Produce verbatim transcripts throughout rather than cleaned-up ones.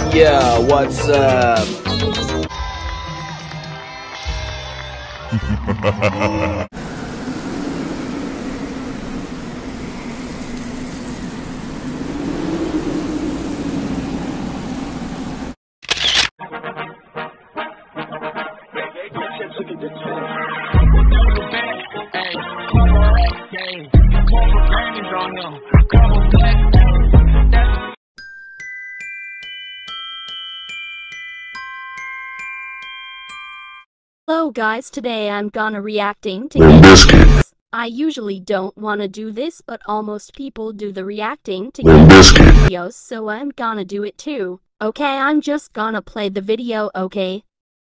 Yeah, what's up? Hello guys, today I'm gonna reacting to games. I usually don't wanna do this, but almost people do the reacting to games videos, so I'm gonna do it too. Okay, I'm just gonna play the video, okay?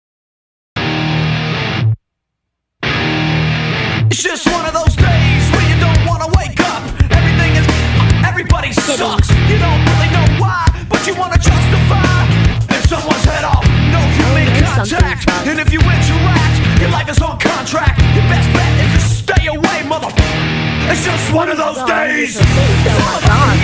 It's just one of those days where you don't wanna wake up. Everything is, everybody sucks. You don't really know why, but you wanna justify. If someone's head off, no human contact. And if you interact, your life is on contract. Your best bet is to stay away, mother. It's just one of those days. It's all about